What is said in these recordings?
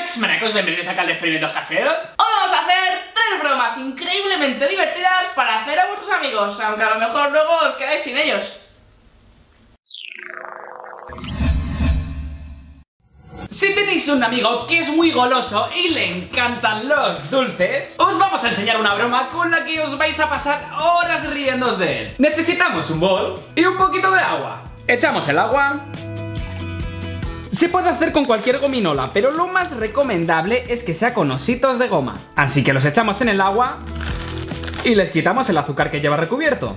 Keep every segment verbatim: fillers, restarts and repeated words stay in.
cracks, manacos, bienvenidos acá al de Experimentos Caseros. Hoy vamos a hacer tres bromas increíblemente divertidas para hacer a vuestros amigos, aunque a lo mejor luego os quedáis sin ellos. Si tenéis un amigo que es muy goloso y le encantan los dulces, os vamos a enseñar una broma con la que os vais a pasar horas riéndoos de él. Necesitamos un bol y un poquito de agua. Echamos el agua. Se puede hacer con cualquier gominola, pero lo más recomendable es que sea con ositos de goma. Así que los echamos en el agua y les quitamos el azúcar que lleva recubierto.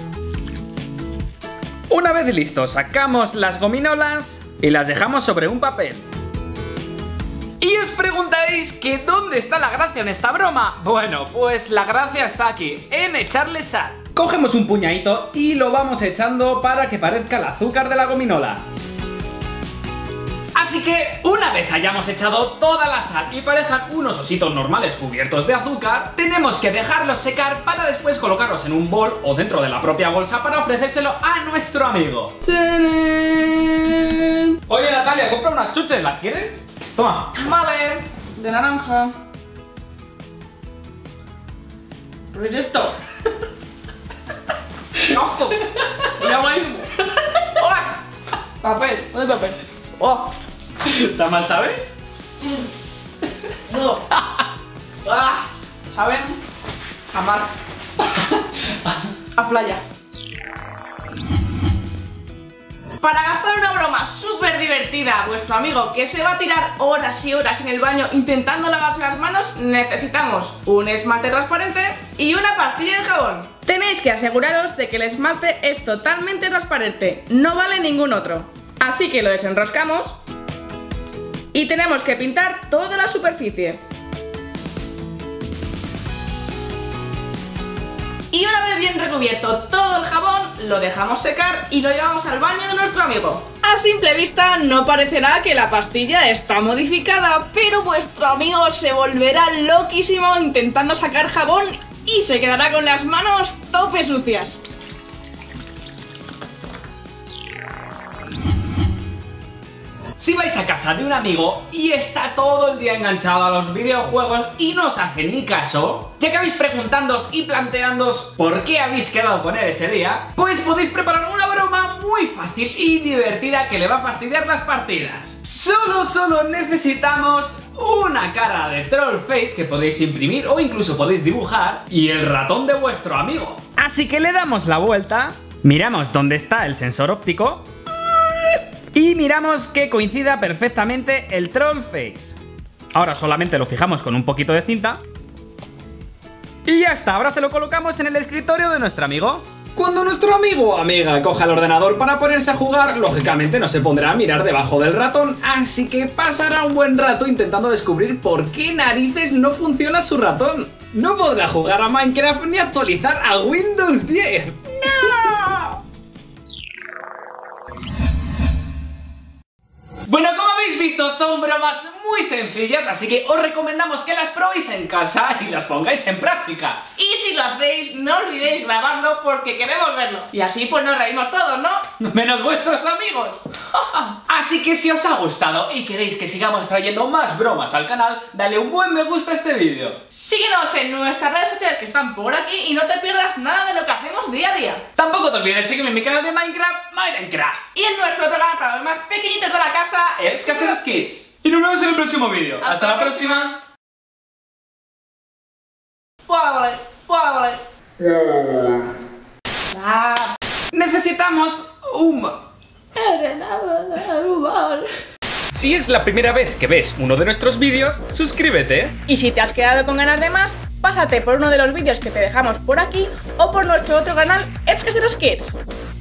Una vez listo, sacamos las gominolas y las dejamos sobre un papel. Y os preguntaréis que ¿dónde está la gracia en esta broma? Bueno, pues la gracia está aquí, en echarle sal. Cogemos un puñadito y lo vamos echando para que parezca el azúcar de la gominola. Así que una vez hayamos echado toda la sal y parezcan unos ositos normales cubiertos de azúcar, tenemos que dejarlos secar para después colocarlos en un bol o dentro de la propia bolsa para ofrecérselo a nuestro amigo. ¡Tarán! Oye Natalia, compra unas chuches, ¿las quieres? Toma. Vale, de naranja. Proyecto. ¡Asco! Ya mismo. ¡Oh! Papel, ¿dónde hay papel? ¡Oh! ¿Está mal, sabe? No. Ah, ¿saben? A mar. A playa. Para gastar una broma súper divertida a vuestro amigo que se va a tirar horas y horas en el baño intentando lavarse las manos, necesitamos un esmalte transparente y una pastilla de jabón. Tenéis que aseguraros de que el esmalte es totalmente transparente, no vale ningún otro. Así que lo desenroscamos y tenemos que pintar toda la superficie. Y una vez bien recubierto todo el jabón, lo dejamos secar y lo llevamos al baño de nuestro amigo. A simple vista no parecerá que la pastilla está modificada, pero vuestro amigo se volverá loquísimo intentando sacar jabón y se quedará con las manos tope sucias. Si vais a casa de un amigo y está todo el día enganchado a los videojuegos y no os hace ni caso, ya que habéis preguntándoos y planteándoos por qué habéis quedado con él ese día, pues podéis preparar una broma muy fácil y divertida que le va a fastidiar las partidas. Solo, solo necesitamos una cara de troll face que podéis imprimir o incluso podéis dibujar y el ratón de vuestro amigo. Así que le damos la vuelta, miramos dónde está el sensor óptico y miramos que coincida perfectamente el troll face. Ahora solamente lo fijamos con un poquito de cinta y ya está, ahora se lo colocamos en el escritorio de nuestro amigo. Cuando nuestro amigo o amiga coja el ordenador para ponerse a jugar, lógicamente no se pondrá a mirar debajo del ratón, así que pasará un buen rato intentando descubrir por qué narices no funciona su ratón. No podrá jugar a Minecraft ni actualizar a Windows diez. ¡No! Bueno, como habéis visto, son bromas muy sencillas, así que os recomendamos que las probéis en casa y las pongáis en práctica. Y si lo hacéis, no olvidéis grabarlo porque queremos verlo. Y así pues nos reímos todos, ¿no? Menos vuestros amigos. Así que si os ha gustado y queréis que sigamos trayendo más bromas al canal, dale un buen me gusta a este vídeo. Síguenos en nuestras redes sociales que están por aquí y no te pierdas nada de lo que hacemos día a día. Tampoco te olvides seguirme en mi canal de Minecraft, Minecraft. Y en nuestro otro canal para los más pequeñitos de la casa, Eps Caseros Kids. Y nos vemos en el próximo vídeo. Hasta, Hasta la próxima. Vale, vale. Ah. Necesitamos un... Si es la primera vez que ves uno de nuestros vídeos, suscríbete. Y si te has quedado con ganas de más, pásate por uno de los vídeos que te dejamos por aquí o por nuestro otro canal, Eps Caseros Kids.